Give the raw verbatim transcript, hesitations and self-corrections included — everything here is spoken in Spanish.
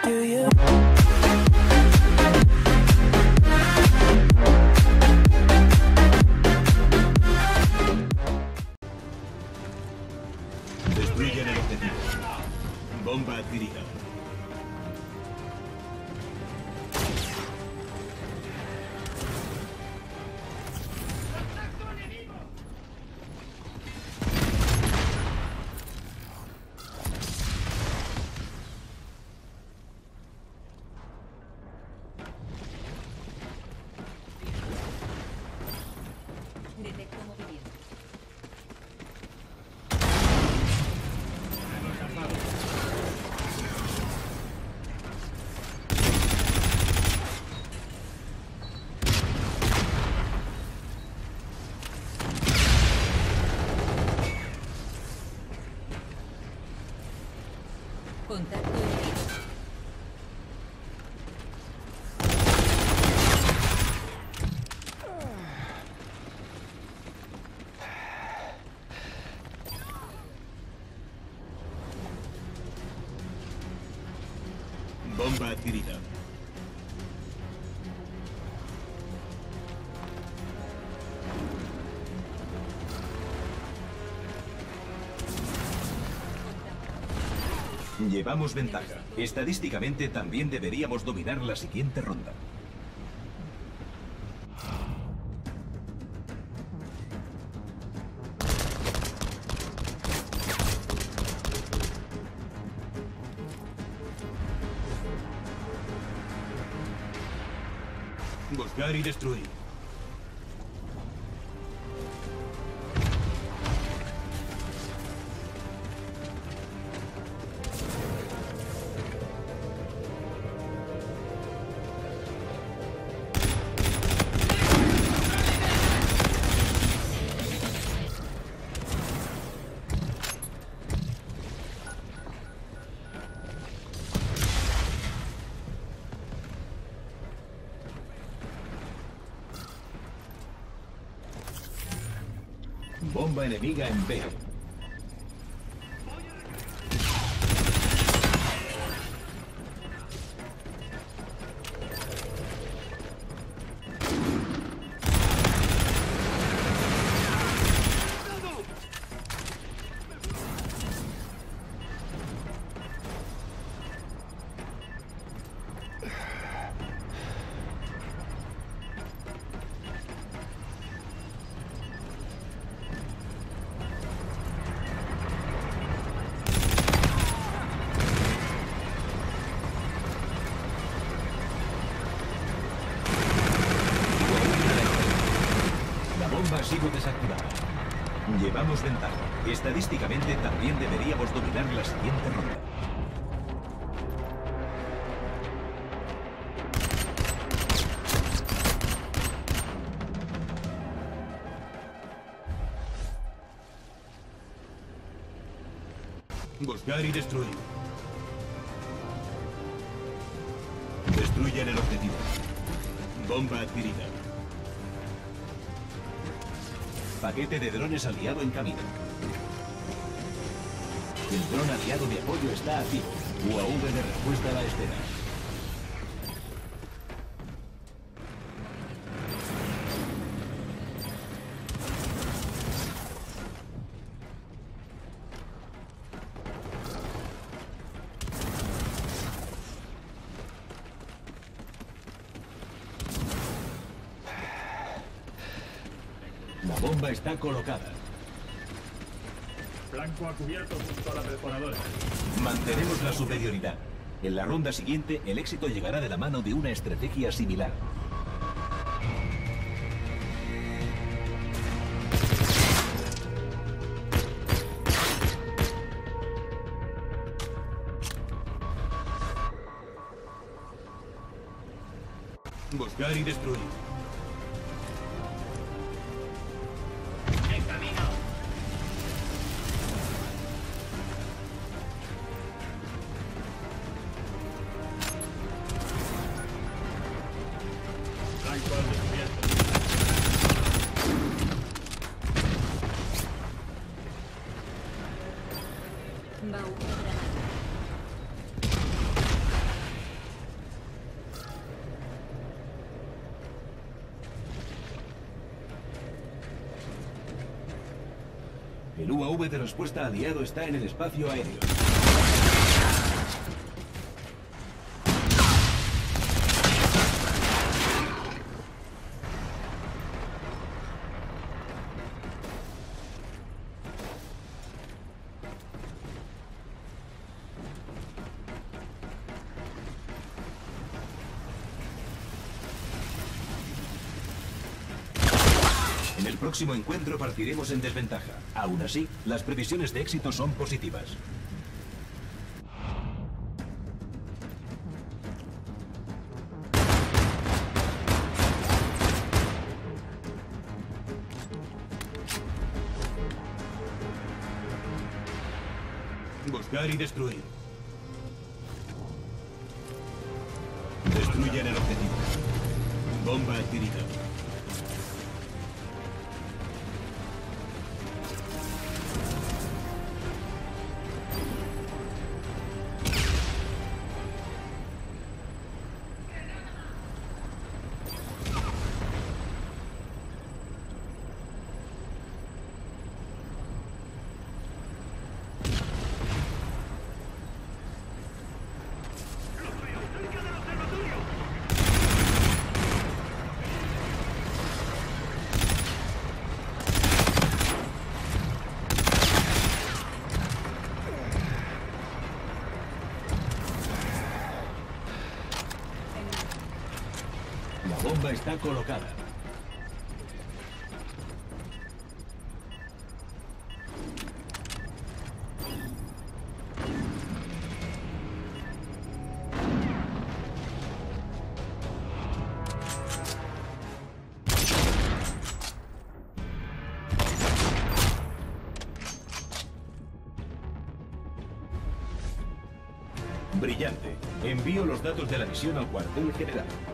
Do you? Destruyen el objetivo. Bomba adquirida. Detecto movimiento. Contacto enemigo. Bomba adquirida. Llevamos ventaja. Estadísticamente también deberíamos dominar la siguiente ronda. Buscar y destruir. Bomba enemiga en B. Ha sido desactivada. Llevamos ventaja. Estadísticamente también deberíamos dominar la siguiente ronda. Buscar y destruir. Destruyen el objetivo. Bomba adquirida. Paquete de drones aliado en camino. El dron aliado de apoyo está activo. U A V de respuesta a la escena. La bomba está colocada. Blanco ha cubierto junto a la perforadora. Mantenemos la superioridad. En la ronda siguiente, el éxito llegará de la mano de una estrategia similar. Buscar y destruir. ¡En camino! Blanco al descubierto. Va una granada. El U A V de respuesta aliado está en el espacio aéreo. En el próximo encuentro partiremos en desventaja. Aún así, las previsiones de éxito son positivas. Buscar y destruir. Destruyan el objetivo. Bomba adquirida. La bomba está colocada. Brillante. Envío los datos de la misión al cuartel general.